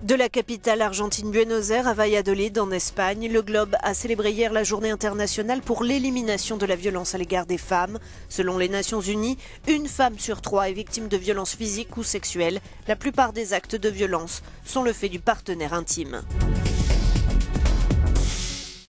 De la capitale argentine Buenos Aires à Valladolid en Espagne, le Globe a célébré hier la journée internationale pour l'élimination de la violence à l'égard des femmes. Selon les Nations Unies, une femme sur 3 est victime de violences physiques ou sexuelles. La plupart des actes de violence sont le fait du partenaire intime.